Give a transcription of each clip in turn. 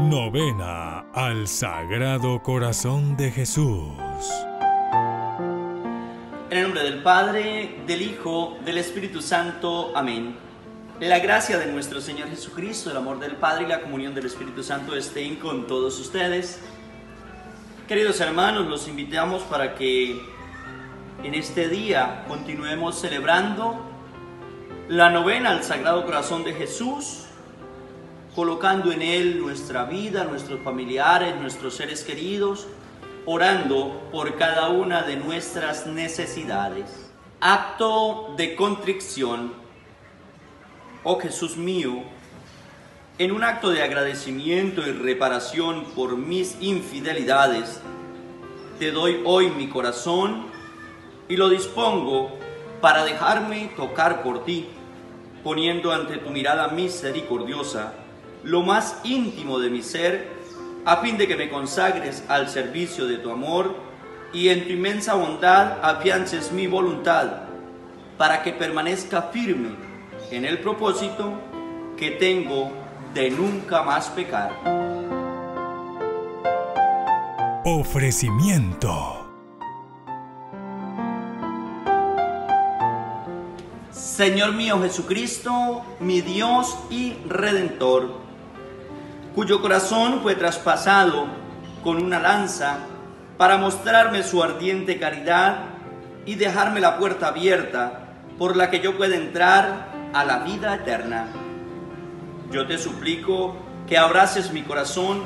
Novena al Sagrado Corazón de Jesús. En el nombre del Padre, del Hijo, del Espíritu Santo. Amén. La gracia de nuestro Señor Jesucristo, el amor del Padre y la comunión del Espíritu Santo estén con todos ustedes. Queridos hermanos, los invitamos para que en este día continuemos celebrando la novena al Sagrado Corazón de Jesús, colocando en Él nuestra vida, nuestros familiares, nuestros seres queridos, orando por cada una de nuestras necesidades. Acto de contrición. Oh Jesús mío, en un acto de agradecimiento y reparación por mis infidelidades, te doy hoy mi corazón y lo dispongo para dejarme tocar por ti, poniendo ante tu mirada misericordiosa lo más íntimo de mi ser, a fin de que me consagres al servicio de tu amor y en tu inmensa bondad afiances mi voluntad, para que permanezca firme en el propósito que tengo de nunca más pecar. Ofrecimiento. Señor mío Jesucristo, mi Dios y Redentor, cuyo corazón fue traspasado con una lanza para mostrarme su ardiente caridad y dejarme la puerta abierta por la que yo pueda entrar a la vida eterna. Yo te suplico que abraces mi corazón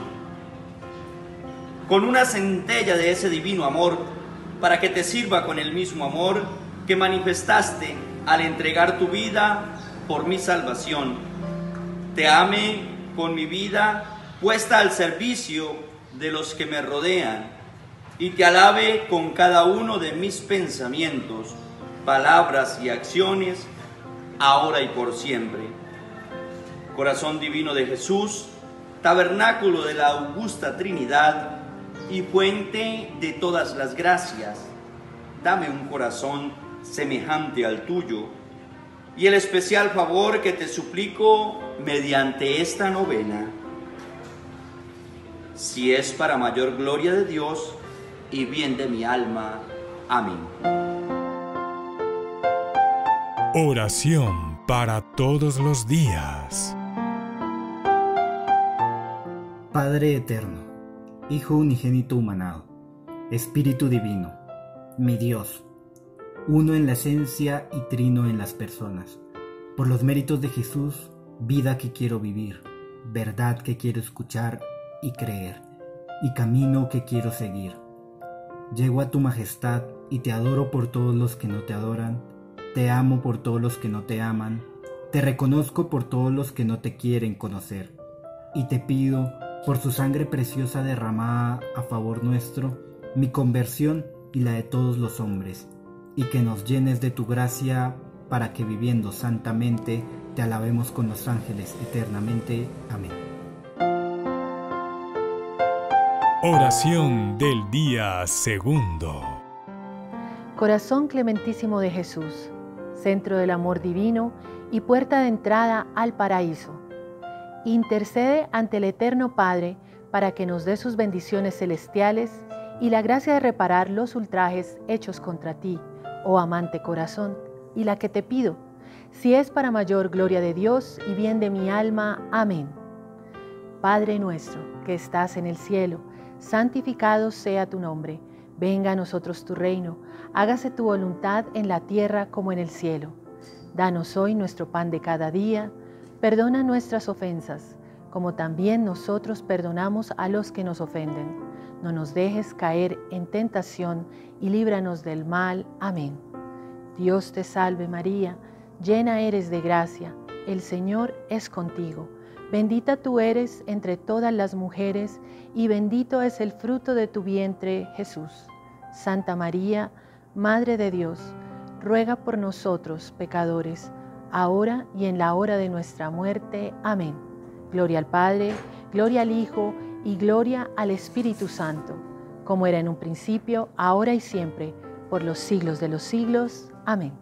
con una centella de ese divino amor, para que te sirva con el mismo amor que manifestaste al entregar tu vida por mi salvación. Te ame con mi vida puesta al servicio de los que me rodean, y te alabe con cada uno de mis pensamientos, palabras y acciones, ahora y por siempre. Corazón divino de Jesús, tabernáculo de la augusta Trinidad y fuente de todas las gracias, dame un corazón semejante al tuyo, y el especial favor que te suplico mediante esta novena, si es para mayor gloria de Dios y bien de mi alma. Amén. Oración para todos los días. Padre eterno, Hijo unigénito humanado, Espíritu divino, mi Dios, uno en la esencia y trino en las personas. Por los méritos de Jesús, vida que quiero vivir, verdad que quiero escuchar y creer, y camino que quiero seguir. Llego a tu majestad y te adoro por todos los que no te adoran, te amo por todos los que no te aman, te reconozco por todos los que no te quieren conocer, y te pido, por su sangre preciosa derramada a favor nuestro, mi conversión y la de todos los hombres, y que nos llenes de tu gracia para que viviendo santamente te alabemos con los ángeles eternamente. Amén. Oración del día segundo. Corazón clementísimo de Jesús, centro del amor divino y puerta de entrada al paraíso, intercede ante el Eterno Padre para que nos dé sus bendiciones celestiales y la gracia de reparar los ultrajes hechos contra ti, oh amante corazón, y la que te pido, si es para mayor gloria de Dios y bien de mi alma. Amén. Padre nuestro, que estás en el cielo, santificado sea tu nombre. Venga a nosotros tu reino, hágase tu voluntad en la tierra como en el cielo. Danos hoy nuestro pan de cada día, perdona nuestras ofensas, como también nosotros perdonamos a los que nos ofenden. No nos dejes caer en tentación y líbranos del mal. Amén. Dios te salve María, llena eres de gracia, el Señor es contigo. Bendita tú eres entre todas las mujeres, y bendito es el fruto de tu vientre, Jesús. Santa María, Madre de Dios, ruega por nosotros, pecadores, ahora y en la hora de nuestra muerte. Amén. Gloria al Padre, gloria al Hijo, y gloria al Espíritu Santo, como era en un principio, ahora y siempre, por los siglos de los siglos. Amén.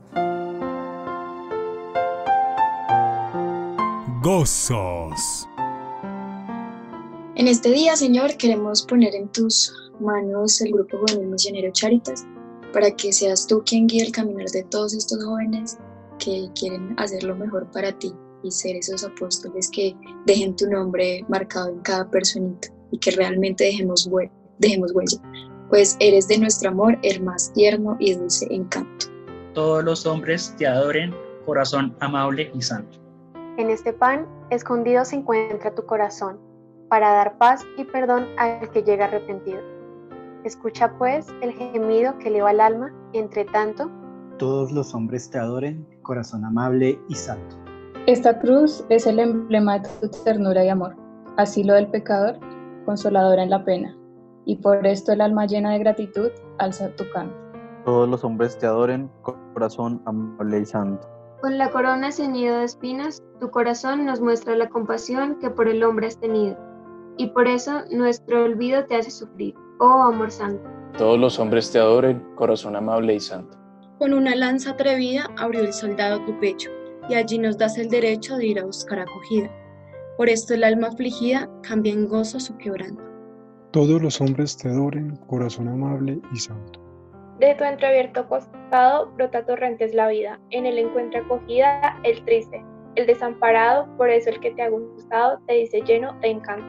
Gozos. En este día, Señor, queremos poner en tus manos el Grupo Juvenil Misionero Charitas, para que seas tú quien guíe el caminar de todos estos jóvenes que quieren hacer lo mejor para ti y ser esos apóstoles que dejen tu nombre marcado en cada personita y que realmente dejemos huella, pues eres de nuestro amor el más tierno y dulce encanto. Todos los hombres te adoren, corazón amable y santo. En este pan escondido se encuentra tu corazón, para dar paz y perdón al que llega arrepentido. Escucha pues el gemido que eleva el alma, entre tanto. Todos los hombres te adoren, corazón amable y santo. Esta cruz es el emblema de tu ternura y amor, asilo del pecador, consoladora en la pena, y por esto el alma llena de gratitud alza tu canto. Todos los hombres te adoren, corazón amable y santo. Con la corona ceñido de espinas, tu corazón nos muestra la compasión que por el hombre has tenido, y por eso nuestro olvido te hace sufrir, oh amor santo. Todos los hombres te adoren, corazón amable y santo. Con una lanza atrevida abrió el soldado tu pecho, y allí nos das el derecho de ir a buscar acogida. Por esto el alma afligida cambia en gozo su quebranto. Todos los hombres te adoren, corazón amable y santo. De tu entreabierto costado brota torrentes la vida, en él encuentra acogida el triste, el desamparado, por eso el que te ha gustado te dice lleno de encanto.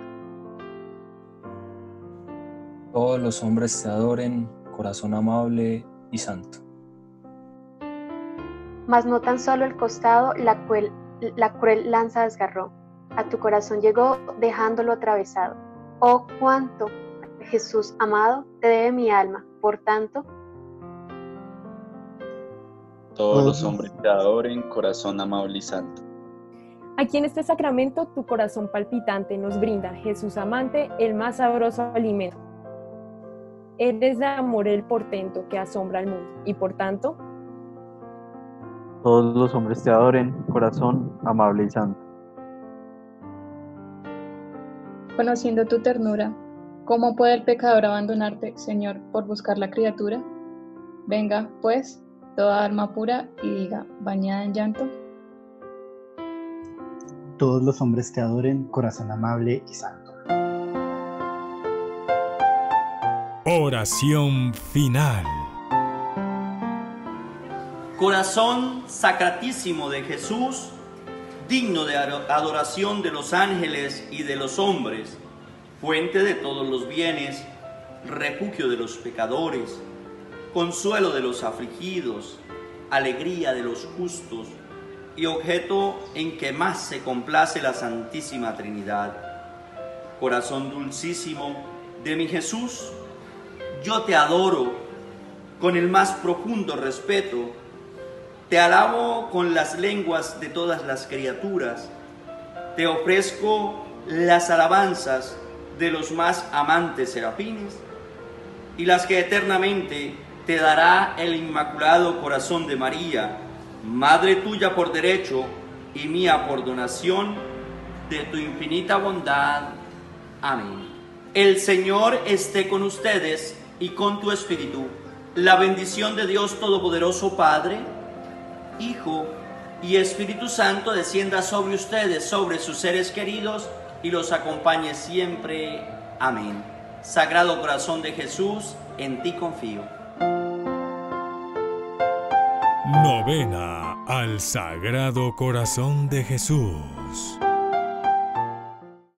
Todos los hombres te adoren, corazón amable y santo. Mas no tan solo el costado la cruel lanza desgarró, a tu corazón llegó dejándolo atravesado. Oh, cuánto, Jesús amado, te debe mi alma, por tanto. Todos los hombres te adoren, corazón amable y santo. Aquí en este sacramento tu corazón palpitante nos brinda, Jesús amante, el más sabroso alimento. Eres de amor el portento que asombra al mundo, y por tanto. Todos los hombres te adoren, corazón amable y santo. Conociendo tu ternura, ¿cómo puede el pecador abandonarte, Señor, por buscar la criatura? Venga, pues, toda alma pura y diga, bañada en llanto. Todos los hombres te adoren, corazón amable y santo. Oración final. Corazón sacratísimo de Jesús, digno de adoración de los ángeles y de los hombres, fuente de todos los bienes, refugio de los pecadores, consuelo de los afligidos, alegría de los justos y objeto en que más se complace la Santísima Trinidad. Corazón dulcísimo de mi Jesús, yo te adoro con el más profundo respeto, te alabo con las lenguas de todas las criaturas, te ofrezco las alabanzas de los más amantes serafines y las que eternamente te dará el Inmaculado Corazón de María, Madre tuya por derecho y mía por donación, de tu infinita bondad. Amén. El Señor esté con ustedes y con tu espíritu. La bendición de Dios Todopoderoso, Padre, Hijo y Espíritu Santo descienda sobre ustedes, sobre sus seres queridos y los acompañe siempre. Amén. Sagrado Corazón de Jesús, en ti confío. Novena al Sagrado Corazón de Jesús.